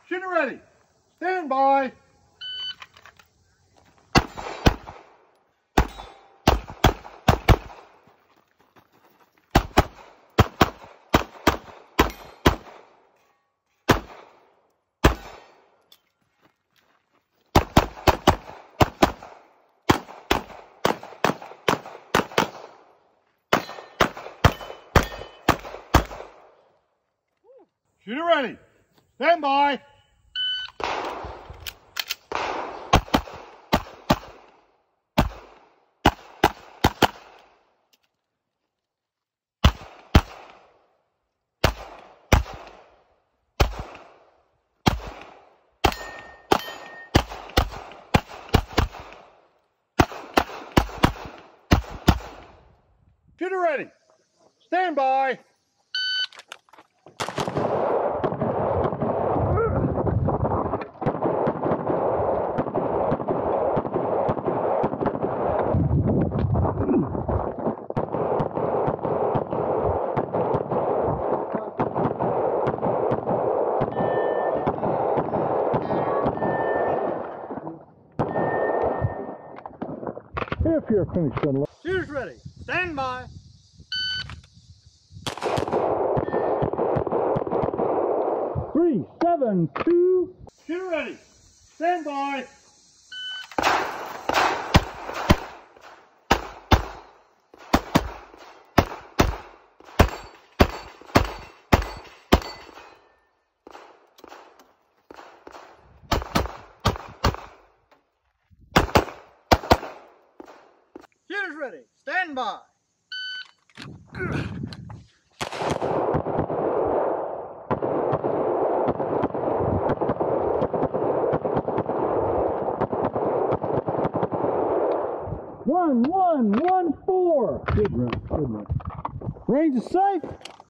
Shooter ready. Stand by. Shooter ready. Stand by. Shooter ready. Stand by. If you're finished, then Shooters ready. Stand by. 3, 7, 2. Shooter ready. Stand by. Shooters ready. Stand by. One, 4. Good run, good run. Range is safe.